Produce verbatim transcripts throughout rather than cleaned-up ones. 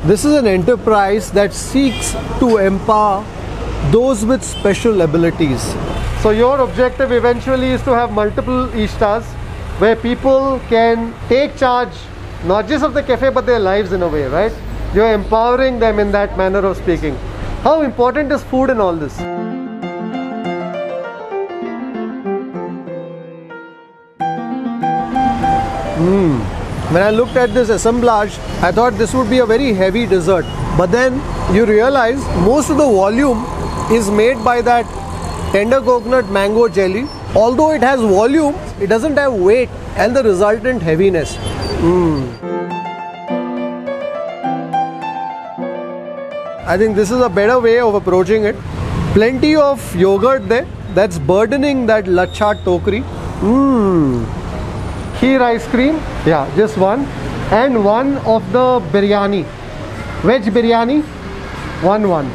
This is an enterprise that seeks to empower those with special abilities. So your objective eventually is to have multiple Ishtas where people can take charge not just of the cafe but their lives in a way, right? You're empowering them in that manner of speaking. How important is food in all this? Mm. When I looked at this assemblage, I thought this would be a very heavy dessert. But then you realize most of the volume is made by that tender coconut mango jelly. Although it has volume, it doesn't have weight and the resultant heaviness. Mm. I think this is a better way of approaching it. Plenty of yogurt there that's burdening that lachha tokri. Mmm. Kheer ice cream, yeah, just one. And one of the biryani. Veg biryani, one one.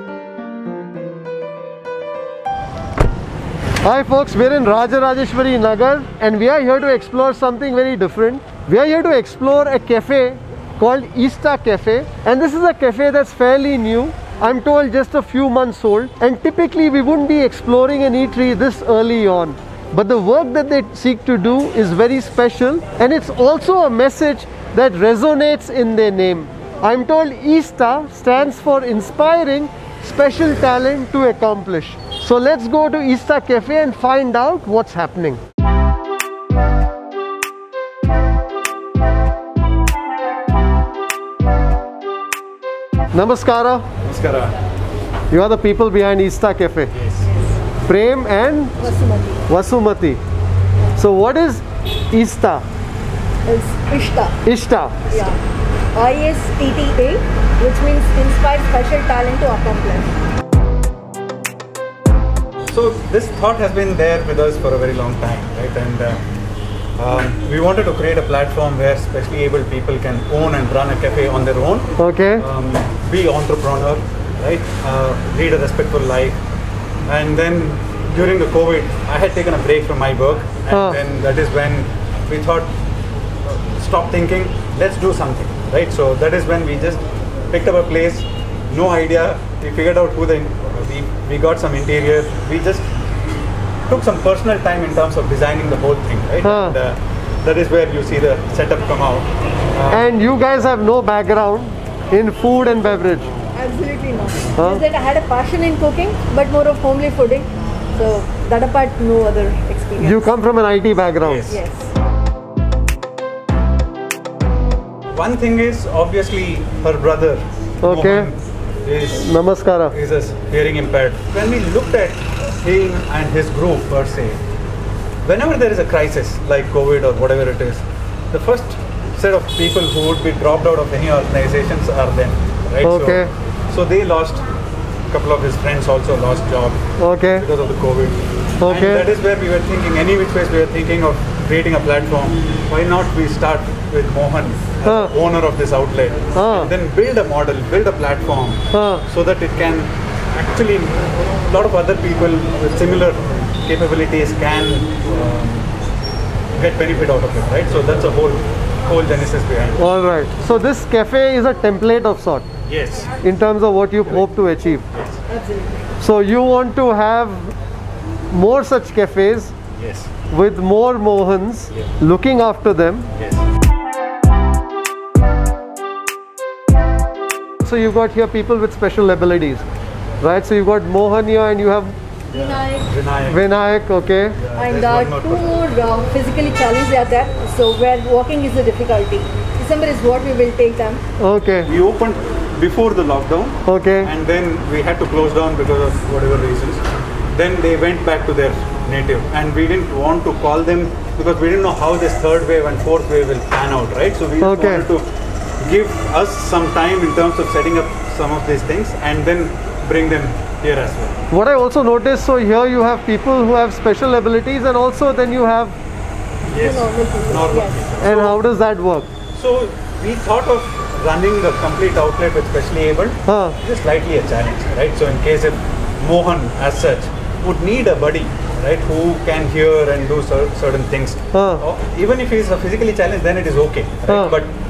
Hi folks, we're in Rajarajeshwari Nagar and we are here to explore something very different. We are here to explore a cafe called Easta Cafe, and this is a cafe that's fairly new. I'm told just a few months old, and typically we wouldn't be exploring an eatery this early on. But the work that they seek to do is very special, and it's also a message that resonates in their name. I'm told Easta stands for Inspiring Special Talent to Accomplish. So let's go to Easta Cafe and find out what's happening. Namaskara. Namaskara. You are the people behind Easta Cafe. Yes. Prem and Vasumati. Vasumati. So what is Easta? It's Ishta. Ishta. Yeah. I S T T A, which means Inspire Special Talent to Accomplish. So this thought has been there with us for a very long time, right? And uh, um, we wanted to create a platform where specially abled people can own and run a cafe on their own. Okay. Um, be entrepreneur, right? Uh, lead a respectful life. And then during the COVID, I had taken a break from my work, and uh. then that is when we thought, uh, stop thinking, let's do something, right? So that is when we just picked up a place, no idea. We figured out who the we we got some interior. We just took some personal time in terms of designing the whole thing, right? Uh. And, uh, that is where you see the setup come out. Uh, And you guys have no background in food and beverage. Absolutely not. Huh? Just that I had a passion in cooking, but more of homely fooding. So that apart, no other experience. You come from an I T background. Yes. Yes. One thing is obviously her brother. Okay. Mohan, is Namaskara. is a hearing impaired. When we looked at him and his group per se, whenever there is a crisis like COVID or whatever it is, the first set of people who would be dropped out of any organizations are them, right? Okay. So, so they lost. A couple of his friends also lost job Okay. because of the COVID. Okay. And that is where we were thinking, any which ways we were thinking of creating a platform. Why not we start with Mohan as Huh. the owner of this outlet, Huh. and then build a model, build a platform, Huh. so that it can actually, a lot of other people with similar capabilities can um, get benefit out of it, right? So that's a whole whole genesis behind it. All right. So this cafe is a template of sort Yes. in terms of what you hope to achieve. Absolutely. So you want to have more such cafes Yes. with more Mohans Yeah. looking after them. Yes. So you've got here people with special abilities, right? So you've got Mohan here and you have Vinayak. Vinayak. Vinayak, okay? Yeah, And there's uh, one more two person. more uh, physically challenged are there. So where walking is a difficulty. December is what we will take them. Okay, We opened before the lockdown, okay, and then we had to close down because of whatever reasons. Then they went back to their native, and we didn't want to call them because we didn't know how this third wave and fourth wave will pan out, right? So we just Okay. wanted to give us some time in terms of setting up some of these things and then bring them here as well. What I also noticed, so here you have people who have special abilities and also then you have, Yes. normal people, Normal yes. people. and So- how does that work? So we thought of running the complete outlet with specially abled. Huh. It is slightly a challenge, right? So in case if Mohan as such would need a buddy, right, who can hear and do cer- certain things. Huh. Or even if he is physically challenged, then it is okay, right? Huh. But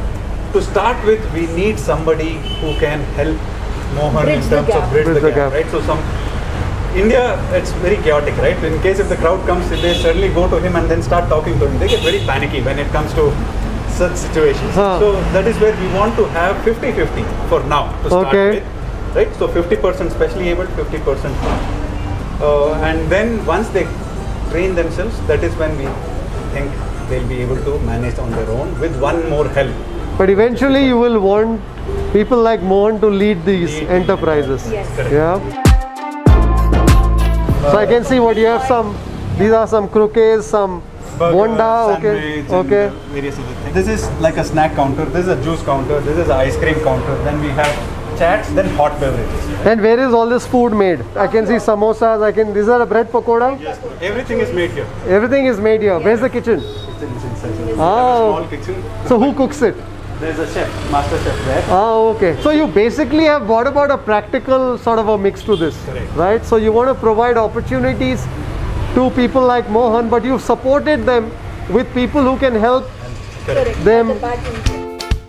to start with, we need somebody who can help Mohan Bridge in the terms gap. of bridge, Bridge the, the gap, gap. right? So some India, it's very chaotic, right? In case if the crowd comes, if they suddenly go to him and then start talking to him, they get very panicky when it comes to such situations. Huh. So that is where we want to have fifty fifty for now to start Okay. with, right? So fifty percent specially able, fifty percent. Uh, and then once they train themselves, that is when we think they'll be able to manage on their own with one more help. But eventually you will want people like Mohan to lead these Lead. enterprises. Yes. Correct. Yeah. So I can see what you have some, these are some croquets, some Burger, bonda, okay, sandwich, and, okay. uh, various other things. This is like a snack counter, this is a juice counter, this is an ice cream counter, then we have chats, then hot beverages. And where is all this food made? I can see samosas, I can, these are a bread pakoda? Yes, everything is made here. Everything is made here. Where's the kitchen? Kitchen is inside. We have a Oh. small kitchen. So who cooks it? There's a chef, master chef there. Oh, okay. So you basically have brought about a practical sort of a mix to this, Correct. right? So you want to provide opportunities to people like Mohan, but you've supported them with people who can help. Correct. Them- At the back end.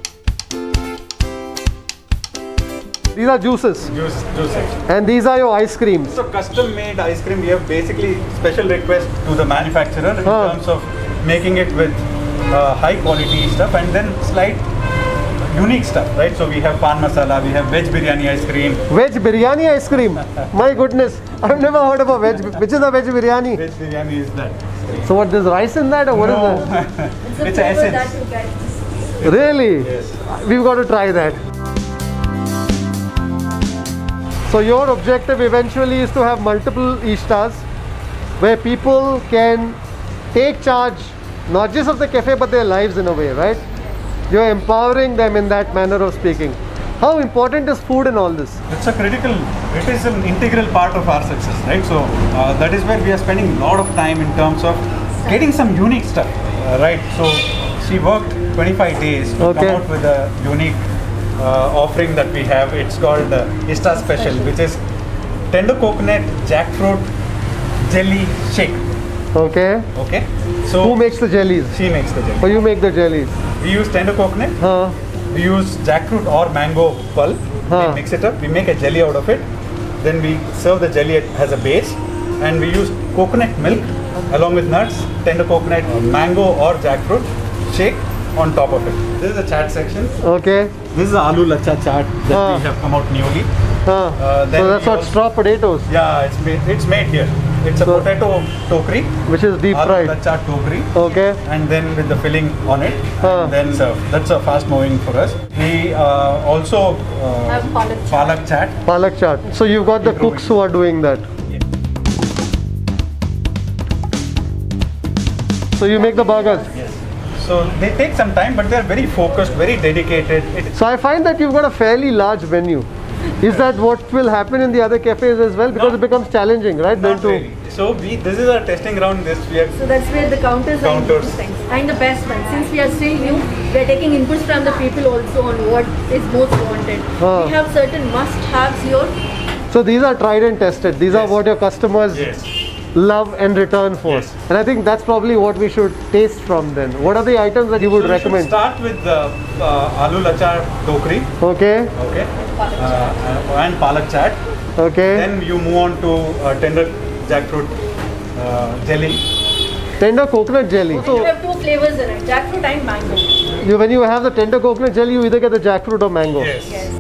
These are juices, Juice, juice section. and these are your ice creams. So custom made ice cream, we have basically special request to the manufacturer in Huh. terms of making it with uh, high quality stuff and then slight unique stuff, right? So we have pan masala, we have veg biryani ice cream. Veg biryani ice cream. My goodness, I've never heard of a veg. Which is a veg biryani? Veg biryani is that. So what? There's rice in that, or what is No. that? It's a It's flavor essence. that you get. Really? Yes. We've got to try that. So your objective eventually is to have multiple ishtas where people can take charge not just of the cafe but their lives in a way, right? You're empowering them in that manner of speaking. How important is food in all this? It's a critical, it is an integral part of our success, right? So uh, that is where we are spending a lot of time in terms of getting some unique stuff, uh, right? So she worked twenty-five days to Okay. come out with a unique uh, offering that we have. It's called uh, Ista Special, which is tender coconut jackfruit jelly shake. Okay. Okay, so Who makes the jellies? she makes the jelly. Or you make the jellies? We use tender coconut. Huh? We use jackfruit or mango pulp. Huh. We mix it up. We make a jelly out of it. Then we serve the jelly as a base, and we use coconut milk along with nuts, tender coconut, mango or jackfruit shake on top of it. This is the chaat section. Okay. This is the aloo lacha chaat that Huh. we have come out newly. Huh. Uh, then so that's we what also- straw potatoes, Yeah, it's made. It's made here. It's a So- potato tokri, which is deep aloo fried. lacha tokri. Okay. And then with the filling on it, Huh. and then serve. That's a fast moving for us. We uh, also uh, Have palak chaat. palak chat. Palak chaat. So you've got the Improving. cooks who are doing that. So you make the burgers. Yes. So they take some time, but they're very focused, very dedicated. It, So I find that you've got a fairly large venue. Is that what will happen in the other cafes as well? Because Not- it becomes challenging, right? Then not to really. So we this is our testing ground. This we are So that's where the counters, Counters. are interesting. And the best one, since we are still new, we are taking inputs from the people also on what is most wanted. Ah. We have certain must-haves here. so these are tried and tested. These are Yes. what your customers yes. love and return for. Yes. And I think that's probably what we should taste from then. What are the items that you would So we should recommend? start with the uh, aloo lacha tokri, Okay. okay, uh, uh, and palak chat. Okay. Then you move on to uh, tender jackfruit uh, jelly. Tender coconut jelly. And So you have two flavors in it, jackfruit and mango. you, when you have the tender coconut jelly, you either get the jackfruit or mango. Yes. Yes.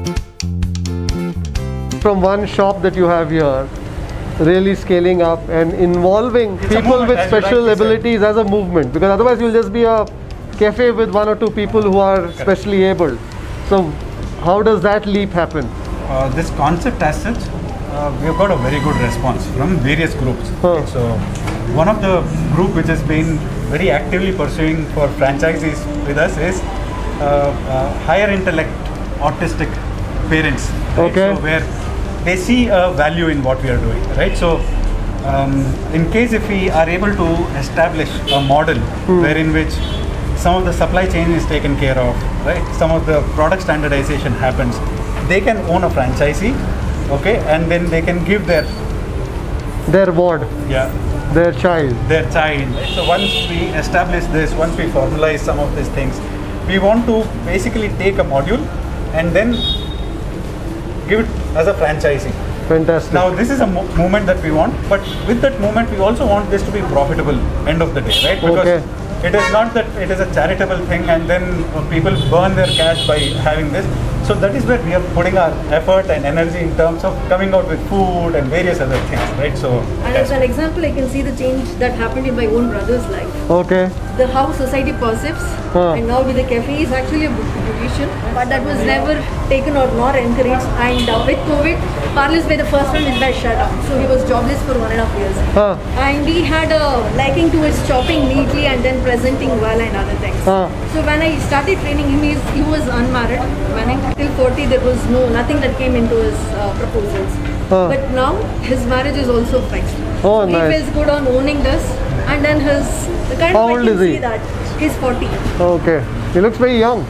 From one shop that you have here, really scaling up and involving It's a people movement, with as you special rightly said. abilities as a movement, because otherwise you'll just be a cafe with one or two people who are specially abled. So how does that leap happen? Uh, this concept as such, uh, we have got a very good response from various groups. Huh. So one of the group which has been very actively pursuing for franchisees with us is uh, uh, higher intellect autistic parents. right? Okay. So where they see a value in what we are doing, right? So um, in case if we are able to establish a model wherein which some of the supply chain is taken care of, right? Some of the product standardization happens. They can own a franchisee, okay, and then they can give their Their ward, yeah their child. their child. So once we establish this, once we formalize some of these things, we want to basically take a module and then give it as a franchising. Fantastic. Now this is a mo- movement that we want, but with that movement we also want this to be profitable end of the day, right? Because Okay. it is not that it is a charitable thing and then uh, people burn their cash by having this. So that is where we are putting our effort and energy in terms of coming out with food and various other things, right? So And as an example, I can see the change that happened in my own brother's life. Okay. The how society perceives, Huh. and now with the cafe is actually a beautician, but that was never taken or nor encouraged. And uh, with COVID, Parlors Bay, the first one, is by shut down. So he was jobless for one and a half years. Huh. And he had a liking to his chopping neatly and then presenting well and other things. Huh. So when I started training him, he's, he was unmarried. When I till forty, there was no nothing that came into his uh, proposals. Huh. But now his marriage is also fixed. Oh, so he nice. feels good on owning this. And then his the kind How of I old can is he? see that he's forty. Okay. He looks very young.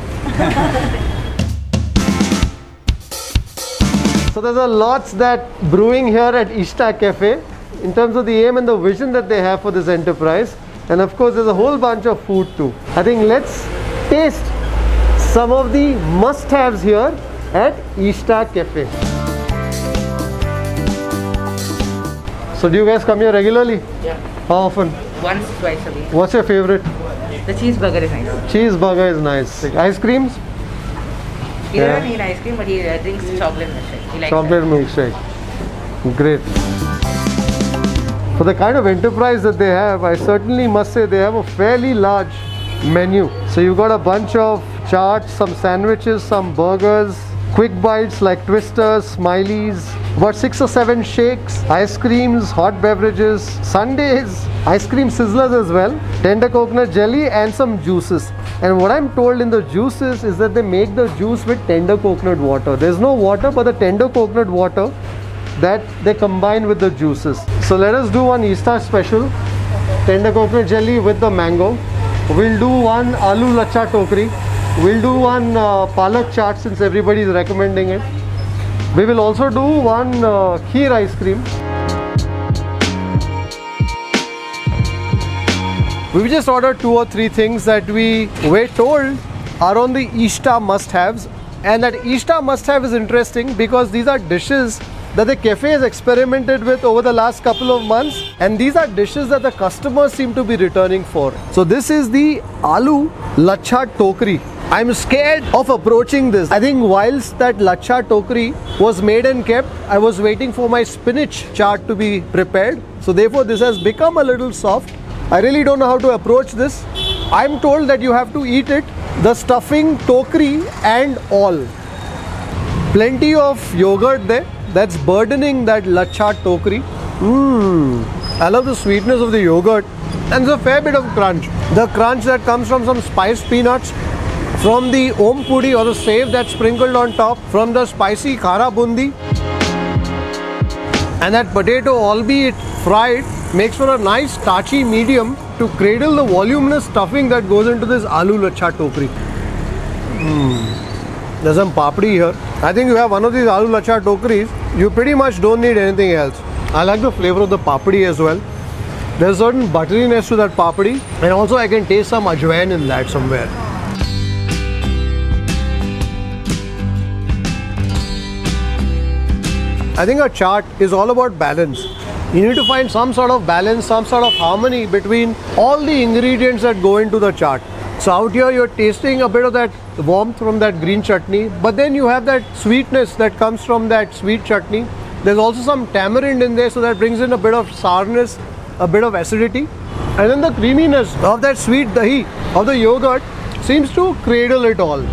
So there's a lots that brewing here at Ishta Cafe in terms of the aim and the vision that they have for this enterprise. And of course there's a whole bunch of food too. I think let's taste some of the must-haves here at Ishta Cafe. So do you guys come here regularly? Yeah. How often? Once, twice a week. What's your favorite? The cheeseburger is nice. Cheeseburger is nice. Ice creams? He Yeah. doesn't eat ice cream, but he uh, drinks chocolate milkshake. He likes Chocolate milkshake. Great. For the kind of enterprise that they have, I certainly must say they have a fairly large menu. So you've got a bunch of chaats, some sandwiches, some burgers, quick bites like twisters, smileys, about six or seven shakes, ice creams, hot beverages, sundaes, ice cream sizzlers as well, tender coconut jelly and some juices. And what I'm told in the juices is that they make the juice with tender coconut water. There's no water but the tender coconut water that they combine with the juices. So let us do one Easter special, tender coconut jelly with the mango. We'll do one aloo lacha tokri. We'll do one uh, palak chaat since everybody is recommending it. We will also do one uh, kheer ice cream. We just ordered two or three things that we were told are on the Ishta must-haves, and that Ishta must-have is interesting because these are dishes that the cafe has experimented with over the last couple of months, and these are dishes that the customers seem to be returning for. So this is the aloo lacha tokri. I'm scared of approaching this. I think whilst that lacha tokri was made and kept, I was waiting for my spinach chaat to be prepared. So therefore this has become a little soft. I really don't know how to approach this. I'm told that you have to eat it, the stuffing, tokri and all. Plenty of yogurt there. That's burdening that lacha tokri. Mmm. I love the sweetness of the yogurt. And there's a fair bit of crunch. The crunch that comes from some spiced peanuts, from the om pudi or the save that's sprinkled on top, from the spicy khara bundi. And that potato, albeit fried, makes for a nice starchy medium to cradle the voluminous stuffing that goes into this aloo lacha tokri. Mm. There's some papdi here. I think you have one of these aloo lacha tokris, you pretty much don't need anything else. I like the flavor of the papdi as well. There's a certain butteriness to that papdi, and also I can taste some ajwain in that somewhere. I think a chaat is all about balance. You need to find some sort of balance, some sort of harmony between all the ingredients that go into the chaat. So out here you're tasting a bit of that warmth from that green chutney, but then you have that sweetness that comes from that sweet chutney. There's also some tamarind in there, so that brings in a bit of sourness, a bit of acidity. And then the creaminess of that sweet dahi, of the yogurt, seems to cradle it all.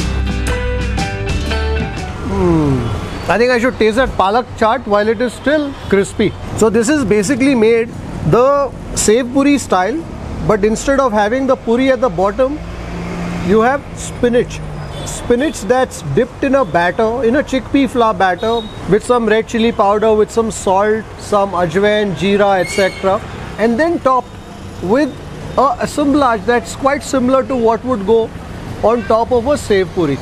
Mm. I think I should taste that palak chaat while it is still crispy. So this is basically made the sev puri style, but instead of having the puri at the bottom, you have spinach. Spinach that's dipped in a batter, in a chickpea flour batter, with some red chili powder, with some salt, some ajwain, jeera, et cetera. And then topped with a assemblage that's quite similar to what would go on top of a sev puri.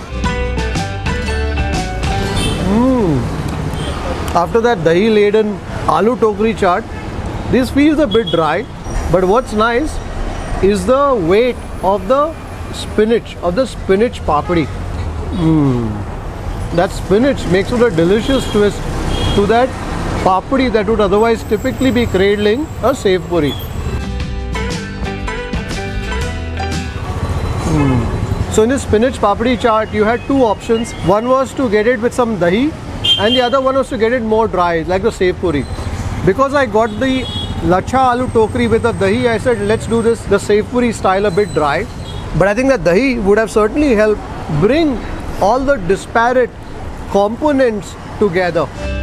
Mm. After that dahi laden aloo tokri chaat, this feels a bit dry, but what's nice is the weight of the spinach, of the spinach papdi. Mm. That spinach makes it a delicious twist to that papdi that would otherwise typically be cradling a sev puri. Mm. So in this spinach papdi chaat, you had two options. One was to get it with some dahi, and the other one was to get it more dry, like the sev puri. Because I got the lachha aloo tokri with the dahi, I said let's do this the sev puri style a bit dry. But I think that dahi would have certainly helped bring all the disparate components together.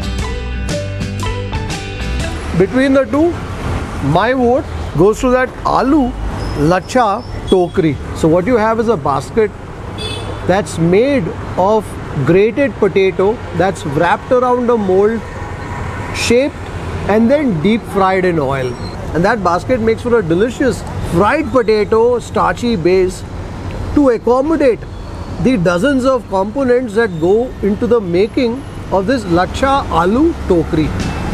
Between the two, my vote goes to that aloo lachha tokri. So what you have is a basket that's made of grated potato that's wrapped around a mold, shaped and then deep fried in oil. And that basket makes for a delicious fried potato starchy base to accommodate the dozens of components that go into the making of this lachha aloo tokri.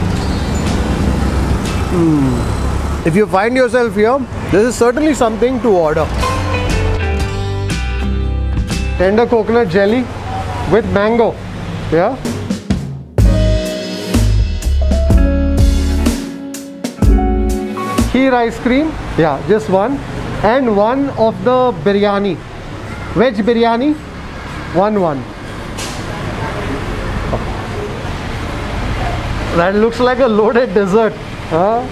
Mm. If you find yourself here, this is certainly something to order. Tender coconut jelly with mango. Yeah. Kheer ice cream, yeah, just one, and one of the biryani, veg biryani, one one. That looks like a loaded dessert, huh?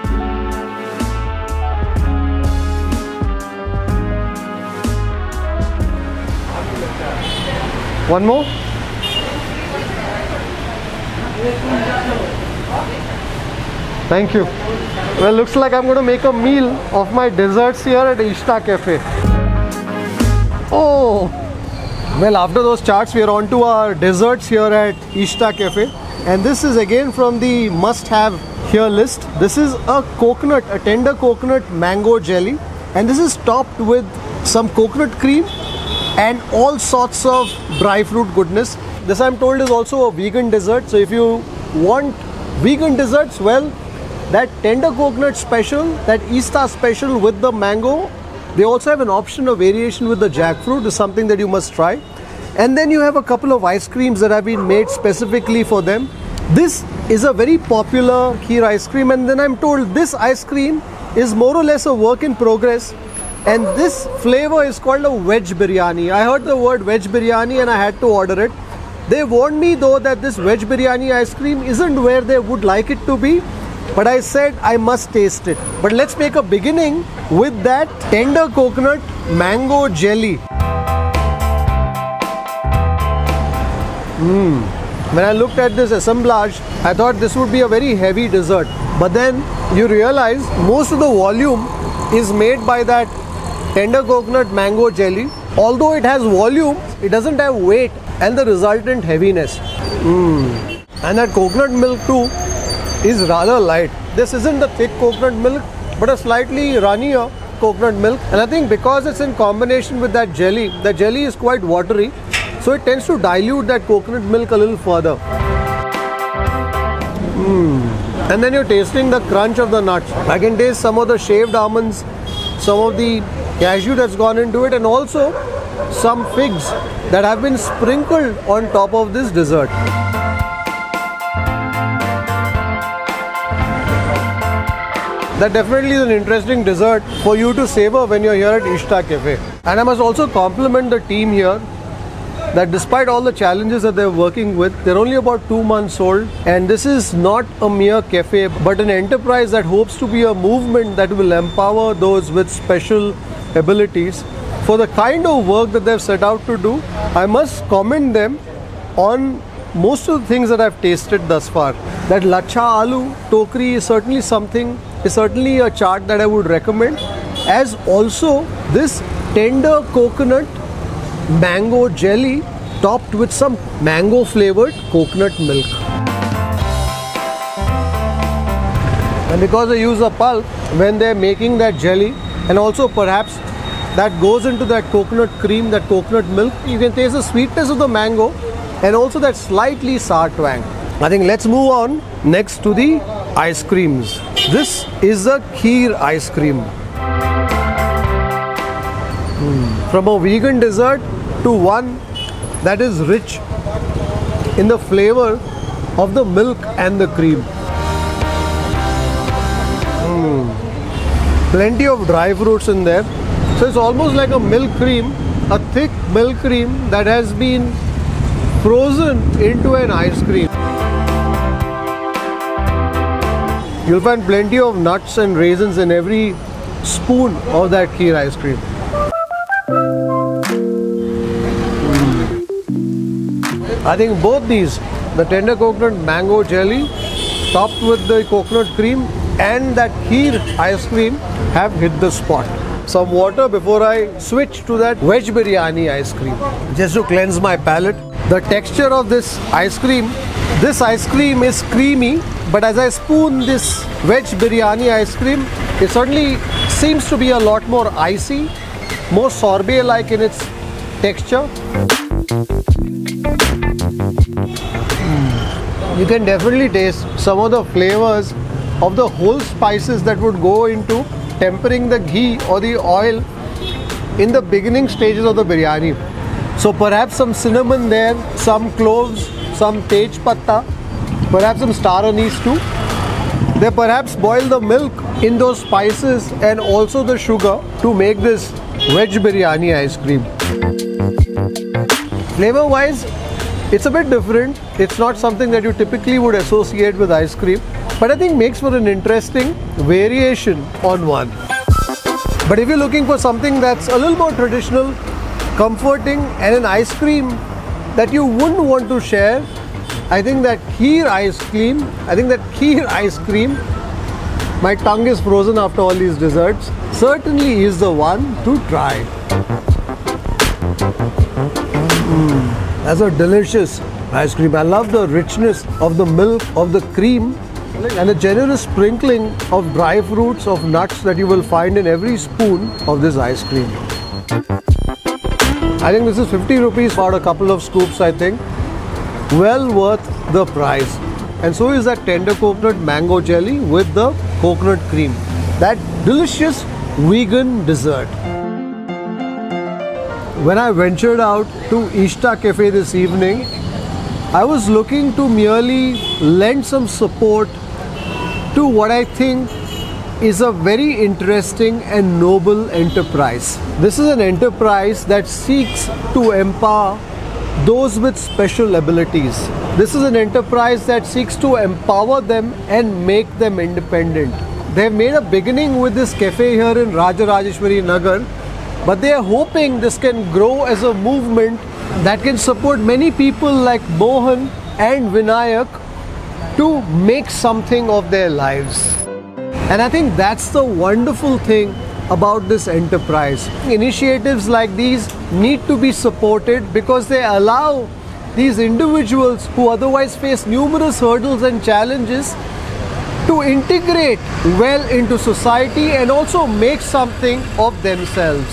One more. Thank you. Well, looks like I'm going to make a meal of my desserts here at Ishta Cafe. Oh, well, after those charts, we are on to our desserts here at Ishta Cafe. And this is again from the must-have here list. This is a coconut, a tender coconut mango jelly. And this is topped with some coconut cream and all sorts of dry fruit goodness. This, I'm told, is also a vegan dessert. So if you want vegan desserts, well, that tender coconut special, that Ishta special with the mango, they also have an option of variation with the jackfruit, is something that you must try. And then you have a couple of ice creams that have been made specifically for them. This is a very popular kheer ice cream, and then I'm told this ice cream is more or less a work in progress. And this flavor is called a veg biryani. I heard the word veg biryani and I had to order it. They warned me though that this veg biryani ice cream isn't where they would like it to be. But I said I must taste it. But let's make a beginning with that tender coconut mango jelly. Mm. When I looked at this assemblage, I thought this would be a very heavy dessert. But then you realize most of the volume is made by that tender coconut mango jelly. Although it has volume, it doesn't have weight and the resultant heaviness. Mm. And that coconut milk too is rather light. This isn't the thick coconut milk, but a slightly runnier coconut milk. And I think because it's in combination with that jelly, the jelly is quite watery, so it tends to dilute that coconut milk a little further. Mm. And then you're tasting the crunch of the nuts. I can taste some of the shaved almonds, some of the cashew that's gone into it, and also some figs that have been sprinkled on top of this dessert. That definitely is an interesting dessert for you to savor when you're here at Ishta Cafe. And I must also compliment the team here that despite all the challenges that they're working with, they're only about two months old, and this is not a mere cafe but an enterprise that hopes to be a movement that will empower those with special abilities. For the kind of work that they've set out to do, I must commend them on most of the things that I've tasted thus far. That lachha aloo tokri is certainly something, is certainly a chaat that I would recommend, as also this tender coconut mango jelly topped with some mango flavored coconut milk. And because they use a pulp when they're making that jelly, and also perhaps that goes into that coconut cream, that coconut milk, you can taste the sweetness of the mango and also that slightly sour twang. I think let's move on next to the ice creams. This is a kheer ice cream. Hmm. From a vegan dessert to one that is rich in the flavor of the milk and the cream. Mm. Plenty of dry fruits in there. So it's almost like a milk cream, a thick milk cream that has been frozen into an ice cream. You'll find plenty of nuts and raisins in every spoon of that kheer ice cream. Mm. I think both these, the tender coconut mango jelly topped with the coconut cream and that kheer ice cream, have hit the spot. Some water before I switch to that veg biryani ice cream, just to cleanse my palate. The texture of this ice cream, this ice cream is creamy, but as I spoon this veg biryani ice cream, it certainly seems to be a lot more icy, more sorbet-like in its texture. Mm. You can definitely taste some of the flavors of the whole spices that would go into tempering the ghee or the oil in the beginning stages of the biryani. So perhaps some cinnamon there, some cloves, some tej patta, perhaps some star anise too. They perhaps boil the milk in those spices and also the sugar to make this veg biryani ice cream. Flavor wise, it's a bit different. It's not something that you typically would associate with ice cream, but I think makes for an interesting variation on one. But if you're looking for something that's a little more traditional, comforting, and an ice cream that you wouldn't want to share, I think that kheer ice cream, I think that kheer ice cream, my tongue is frozen after all these desserts, certainly is the one to try. Mm, that's a delicious ice cream. I love the richness of the milk, of the cream, and a generous sprinkling of dry fruits, of nuts that you will find in every spoon of this ice cream. I think this is fifty rupees for a couple of scoops, I think. Well worth the price. And so is that tender coconut mango jelly with the coconut cream. That delicious vegan dessert. When I ventured out to Ishta Cafe this evening, I was looking to merely lend some support to what I think is a very interesting and noble enterprise. This is an enterprise that seeks to empower those with special abilities. This is an enterprise that seeks to empower them and make them independent. They have made a beginning with this cafe here in Rajarajeshwari Nagar, but they are hoping this can grow as a movement that can support many people like Mohan and Vinayak to make something of their lives. And I think that's the wonderful thing about this enterprise. Initiatives like these need to be supported because they allow these individuals who otherwise face numerous hurdles and challenges to integrate well into society and also make something of themselves.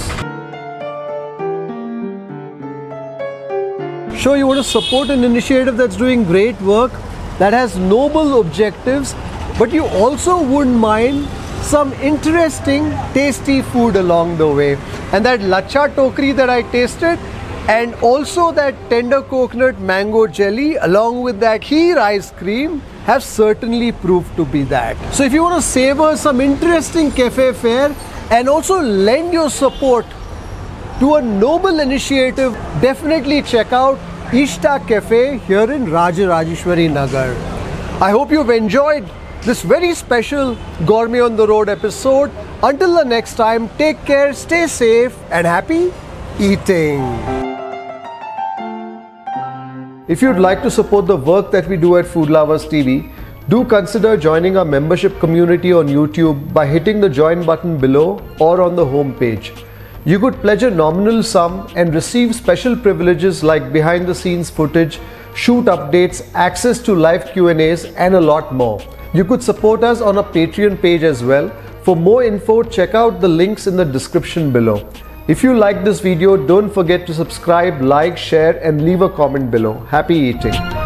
Sure, you want to support an initiative that's doing great work, that has noble objectives, but you also wouldn't mind some interesting, tasty food along the way. And that Lachha Tokri that I tasted, and also that tender coconut mango jelly along with that kheer ice cream have certainly proved to be that. So if you want to savor some interesting cafe fare and also lend your support to a noble initiative, definitely check out Ishta Cafe here in Rajarajeshwari Nagar. I hope you've enjoyed this very special Gourmet on the Road episode. Until the next time, take care, stay safe, and happy eating. If you'd like to support the work that we do at Food Lovers T V, do consider joining our membership community on YouTube by hitting the join button below or on the home page. You could pledge a nominal sum and receive special privileges like behind the scenes footage, shoot updates, access to live Q and A's, and a lot more. You could support us on our Patreon page as well. For more info, check out the links in the description below. If you like this video, don't forget to subscribe, like, share, and leave a comment below. Happy eating!